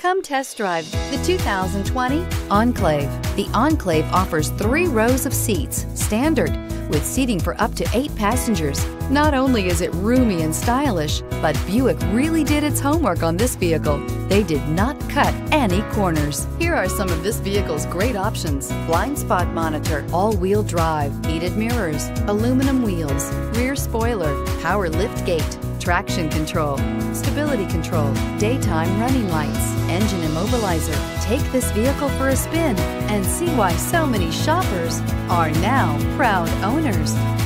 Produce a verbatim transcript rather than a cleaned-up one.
Come test drive the two thousand twenty Enclave. The Enclave offers three rows of seats, standard, with seating for up to eight passengers. Not only is it roomy and stylish, but Buick really did its homework on this vehicle. They did not cut any corners. Here are some of this vehicle's great options: blind spot monitor, all-wheel drive, heated mirrors, aluminum wheels, rear spoiler, power lift gate, traction control, stability control, daytime running lights, engine immobilizer. Take this vehicle for a spin and see why so many shoppers are now proud owners.